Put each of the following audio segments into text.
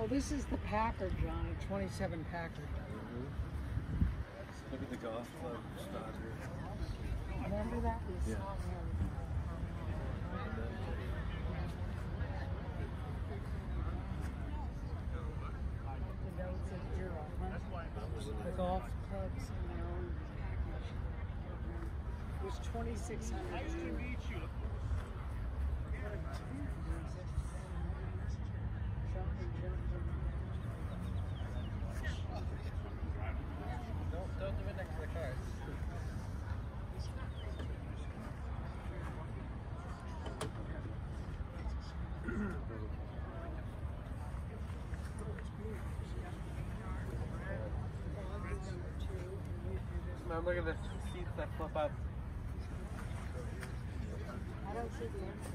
Oh, this is the Packard, John, a 27 Packard. Look at the golf club starter. Remember that? We Yeah. saw him. The notes of zero, huh? The golf clubs in their own package. It was 2,600. Nice to meet you. Don't do it next to the cars. Man, look at the seats that flip up. I don't see the info.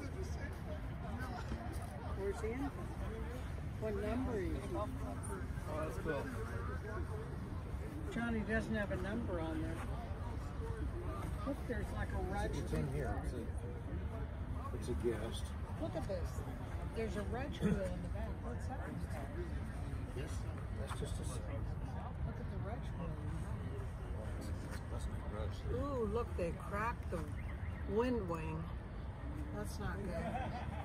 Where's the info? What number are you? Oh, that's cool. Johnny doesn't have a number on there. Look, there's like a red. It's in here. It's a guest. Look at this. There's a red wheel in the back. What's that? Yes. That's just a sign. Look at the red wheel. That's not gross. Ooh, look, they cracked the wind wing. That's not good.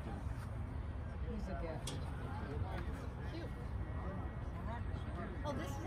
He's a gift. Cute. Oh, this